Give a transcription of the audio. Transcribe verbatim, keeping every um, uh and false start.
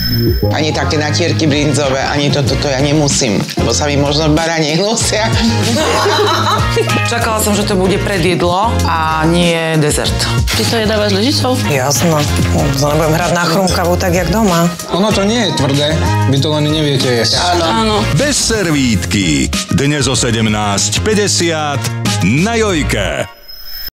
Ani také natierky brinzové, ani toto to ja nemusím, lebo sa mi možno baranie hnusia. Čakala som, že to bude predjedlo a nie dezert. Ty to jedávaš lyžicou? Jasno. Nebudem hrať na chrumkavu tak, jak doma. Ono to nie je tvrdé, vy to len neviete jesť. Áno. Áno. Bez servítky. Dnes o sedemnásť päťdesiat na Jojke.